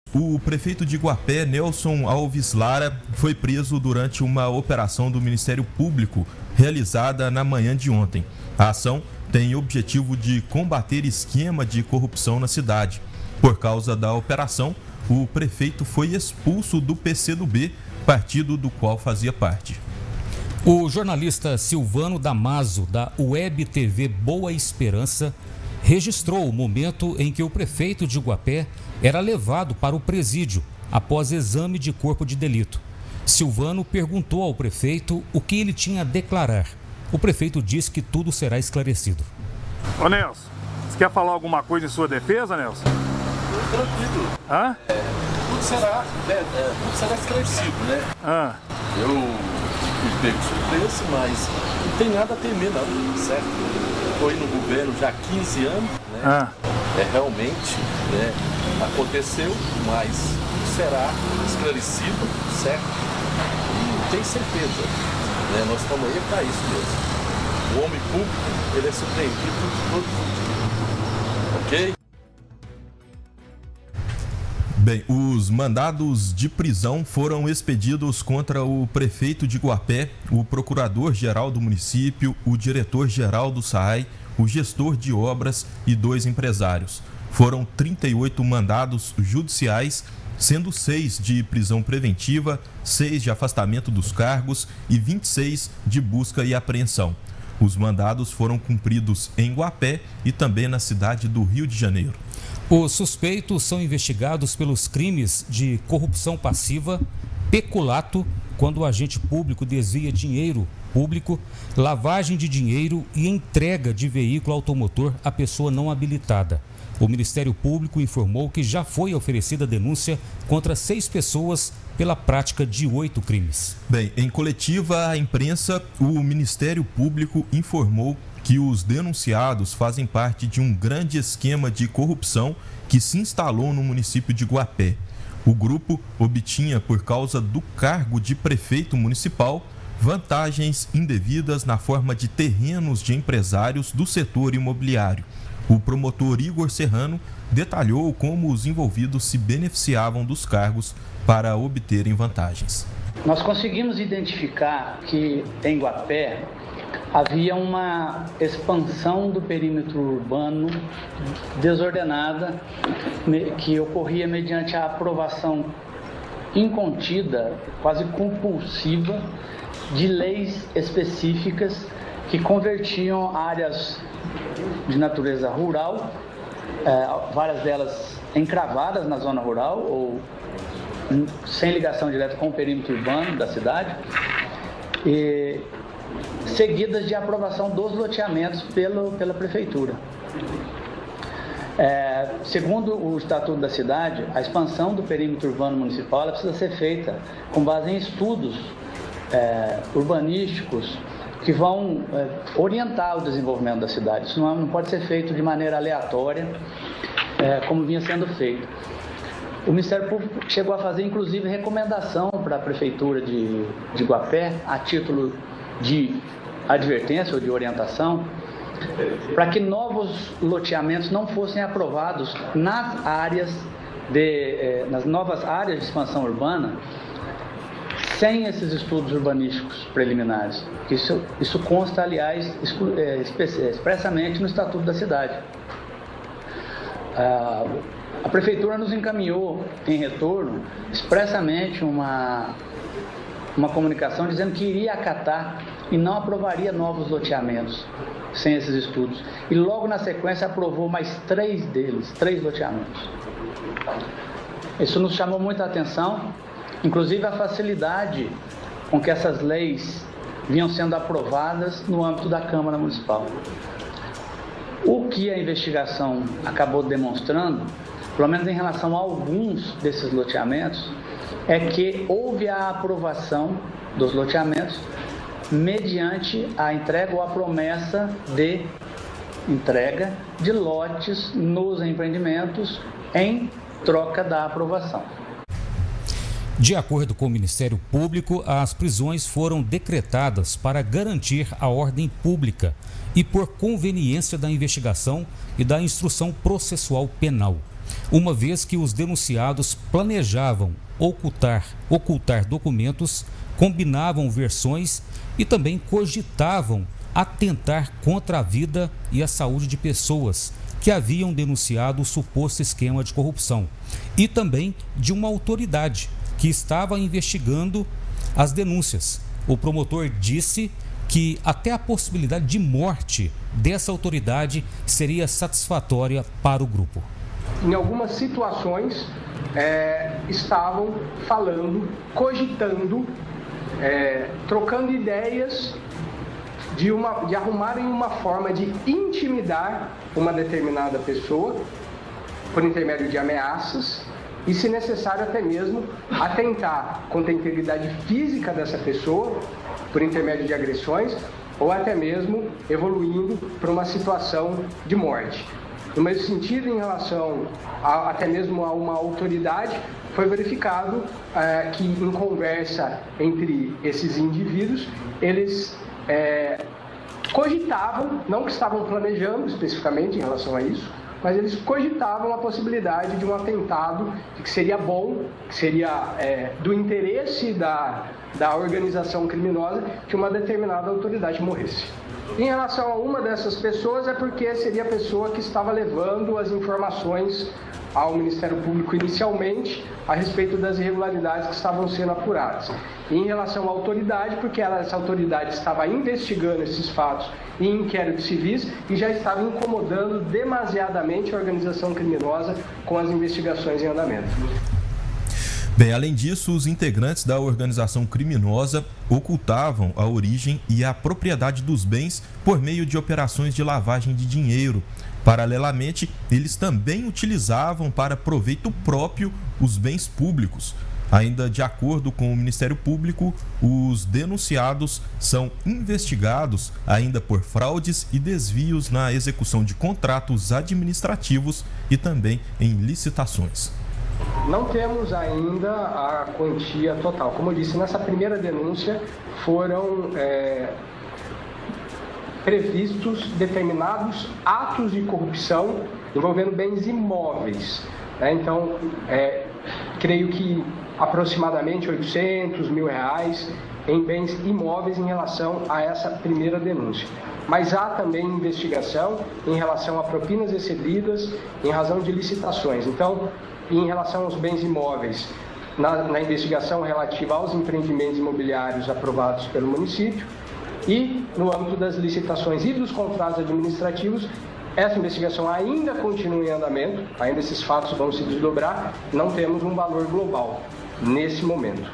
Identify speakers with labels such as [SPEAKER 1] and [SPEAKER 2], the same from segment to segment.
[SPEAKER 1] O prefeito de Iguapé, Nelson Alves Lara, foi preso durante uma operação do Ministério Público realizada na manhã de ontem. A ação tem o objetivo de combater esquema de corrupção na cidade. Por causa da operação, o prefeito foi expulso do PCdoB, partido do qual fazia parte.
[SPEAKER 2] O jornalista Silvano Damaso, da Web TV Boa Esperança, registrou o momento em que o prefeito de Iguapé era levado para o presídio após exame de corpo de delito. Silvano perguntou ao prefeito o que ele tinha a declarar. O prefeito disse que tudo será esclarecido.
[SPEAKER 3] Ô Nelson, você quer falar alguma coisa em sua defesa, Nelson?
[SPEAKER 4] Tranquilo.
[SPEAKER 3] Hã?
[SPEAKER 4] Tudo será esclarecido, né? Eu fui pego surpresa, mas não tem nada a temer não, certo? Estou aí no governo já há 15 anos, né? Realmente, né, aconteceu, mas será esclarecido, certo? E tem certeza, né? Nós estamos aí para isso mesmo. O homem público, ele é surpreendido todos os dias, ok?
[SPEAKER 1] Bem, os mandados de prisão foram expedidos contra o prefeito de Iguapé, o procurador-geral do município, o diretor-geral do SAAI, o gestor de obras e 2 empresários. Foram 38 mandados judiciais, sendo 6 de prisão preventiva, 6 de afastamento dos cargos e 26 de busca e apreensão. Os mandados foram cumpridos em Iguapé e também na cidade do Rio de Janeiro.
[SPEAKER 2] Os suspeitos são investigados pelos crimes de corrupção passiva, peculato, quando o agente público desvia dinheiro público, lavagem de dinheiro e entrega de veículo automotor à pessoa não habilitada. O Ministério Público informou que já foi oferecida denúncia contra 6 pessoas pela prática de 8 crimes.
[SPEAKER 1] Bem, em coletiva à imprensa, o Ministério Público informou que os denunciados fazem parte de um grande esquema de corrupção que se instalou no município de Iguapé. O grupo obtinha, por causa do cargo de prefeito municipal, vantagens indevidas na forma de terrenos de empresários do setor imobiliário. O promotor Igor Serrano detalhou como os envolvidos se beneficiavam dos cargos para obterem vantagens.
[SPEAKER 5] Nós conseguimos identificar que em Iguapé havia uma expansão do perímetro urbano desordenada que ocorria mediante a aprovação incontida, quase compulsiva, de leis específicas que convertiam áreas de natureza rural, várias delas encravadas na zona rural ou sem ligação direta com o perímetro urbano da cidade, seguidas de aprovação dos loteamentos pela prefeitura. Segundo o Estatuto da Cidade, a expansão do perímetro urbano municipal ela precisa ser feita com base em estudos urbanísticos que vão orientar o desenvolvimento da cidade. Isso não pode ser feito de maneira aleatória, como vinha sendo feito. O Ministério Público chegou a fazer, inclusive, recomendação para a Prefeitura de Iguapé, a título de advertência ou de orientação, para que novos loteamentos não fossem aprovados nas novas áreas de expansão urbana, sem esses estudos urbanísticos preliminares. Isso consta, aliás, expressamente no Estatuto da Cidade. A Prefeitura nos encaminhou em retorno expressamente uma comunicação dizendo que iria acatar e não aprovaria novos loteamentos sem esses estudos. E logo na sequência aprovou mais 3 loteamentos. Isso nos chamou muita atenção, inclusive a facilidade com que essas leis vinham sendo aprovadas no âmbito da Câmara Municipal. O que a investigação acabou demonstrando, pelo menos em relação a alguns desses loteamentos, é que houve a aprovação dos loteamentos mediante a entrega ou a promessa de entrega de lotes nos empreendimentos em troca da aprovação.
[SPEAKER 2] De acordo com o Ministério Público, as prisões foram decretadas para garantir a ordem pública e por conveniência da investigação e da instrução processual penal. uma vez que os denunciados planejavam ocultar documentos, combinavam versões e também cogitavam atentar contra a vida e a saúde de pessoas que haviam denunciado o suposto esquema de corrupção e também de uma autoridade que estava investigando as denúncias. O promotor disse que até a possibilidade de morte dessa autoridade seria satisfatória para o grupo.
[SPEAKER 6] Em algumas situações, estavam falando, cogitando, trocando ideias de arrumarem uma forma de intimidar uma determinada pessoa por intermédio de ameaças e, se necessário, até mesmo atentar contra a integridade física dessa pessoa por intermédio de agressões ou até mesmo evoluindo para uma situação de morte. No mesmo sentido, em relação até mesmo a uma autoridade, foi verificado que em conversa entre esses indivíduos, eles cogitavam, não que estavam planejando especificamente em relação a isso, mas eles cogitavam a possibilidade de um atentado que seria bom, que seria do interesse da organização criminosa que uma determinada autoridade morresse. Em relação a uma dessas pessoas, é porque seria a pessoa que estava levando as informações ao Ministério Público inicialmente a respeito das irregularidades que estavam sendo apuradas. E em relação à autoridade, porque essa autoridade estava investigando esses fatos em inquéritos civis e já estava incomodando demasiadamente a organização criminosa com as investigações em andamento.
[SPEAKER 1] Bem, além disso, os integrantes da organização criminosa ocultavam a origem e a propriedade dos bens por meio de operações de lavagem de dinheiro. Paralelamente, eles também utilizavam para proveito próprio os bens públicos. Ainda de acordo com o Ministério Público, os denunciados são investigados ainda por fraudes e desvios na execução de contratos administrativos e também em licitações.
[SPEAKER 6] Não temos ainda a quantia total. Como eu disse, nessa primeira denúncia foram previstos determinados atos de corrupção envolvendo bens imóveis. Então, creio que aproximadamente R$800 mil em bens imóveis em relação a essa primeira denúncia. Mas há também investigação em relação a propinas recebidas em razão de licitações. Então, em relação aos bens imóveis, na investigação relativa aos empreendimentos imobiliários aprovados pelo município e no âmbito das licitações e dos contratos administrativos, essa investigação ainda continua em andamento, ainda esses fatos vão se desdobrar, não temos um valor global nesse momento.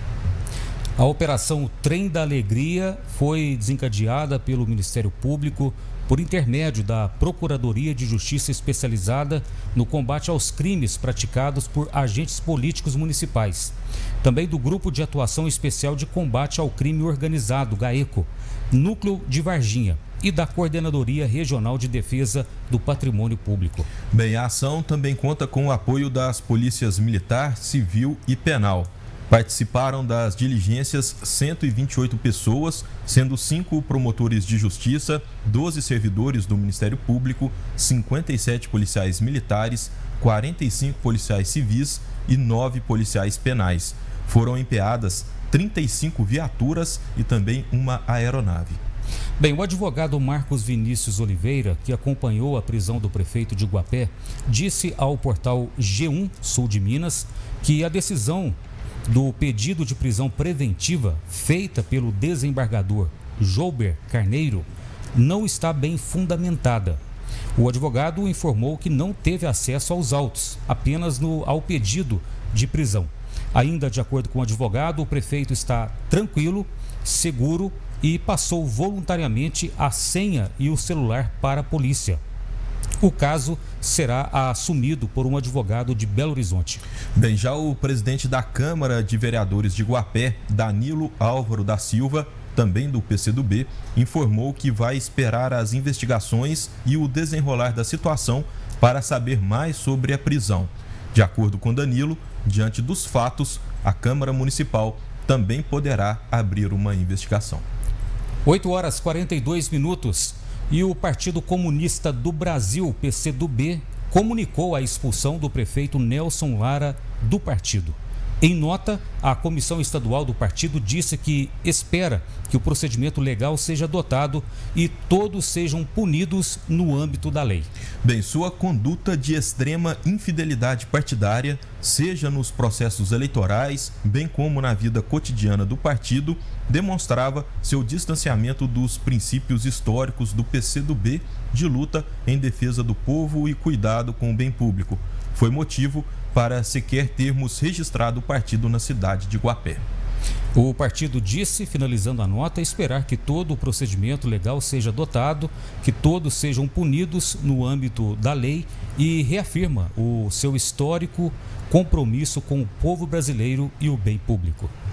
[SPEAKER 2] A Operação Trem da Alegria foi desencadeada pelo Ministério Público por intermédio da Procuradoria de Justiça Especializada no combate aos crimes praticados por agentes políticos municipais. Também do Grupo de Atuação Especial de Combate ao Crime Organizado, GAECO, Núcleo de Varginha, e da Coordenadoria Regional de Defesa do Patrimônio Público.
[SPEAKER 1] Bem, a ação também conta com o apoio das polícias militar, civil e penal. Participaram das diligências 128 pessoas, sendo 5 promotores de justiça, 12 servidores do Ministério Público, 57 policiais militares, 45 policiais civis e 9 policiais penais. Foram empeadas 35 viaturas e também uma aeronave.
[SPEAKER 2] Bem, o advogado Marcos Vinícius Oliveira, que acompanhou a prisão do prefeito de Iguapé, disse ao portal G1 Sul de Minas que a decisão do pedido de prisão preventiva feita pelo desembargador Jober Carneiro não está bem fundamentada. O advogado informou que não teve acesso aos autos, apenas ao pedido de prisão. Ainda de acordo com o advogado, o prefeito está tranquilo, seguro e passou voluntariamente a senha e o celular para a polícia. O caso será assumido por um advogado de Belo Horizonte.
[SPEAKER 1] Bem, já o presidente da Câmara de Vereadores de Iguapé, Danilo Álvaro da Silva, também do PCdoB, informou que vai esperar as investigações e o desenrolar da situação para saber mais sobre a prisão. De acordo com Danilo, diante dos fatos, a Câmara Municipal também poderá abrir uma investigação.
[SPEAKER 2] 8h42. E o Partido Comunista do Brasil, PCdoB, comunicou a expulsão do prefeito Nelson Lara do partido. Em nota, a comissão estadual do partido disse que espera que o procedimento legal seja adotado e todos sejam punidos no âmbito da lei.
[SPEAKER 1] Bem, sua conduta de extrema infidelidade partidária, seja nos processos eleitorais, bem como na vida cotidiana do partido, demonstrava seu distanciamento dos princípios históricos do PCdoB de luta em defesa do povo e cuidado com o bem público. Foi motivo para sequer termos registrado o partido na cidade de Guapé.
[SPEAKER 2] O partido disse, finalizando a nota, esperar que todo o procedimento legal seja adotado, que todos sejam punidos no âmbito da lei e reafirma o seu histórico compromisso com o povo brasileiro e o bem público.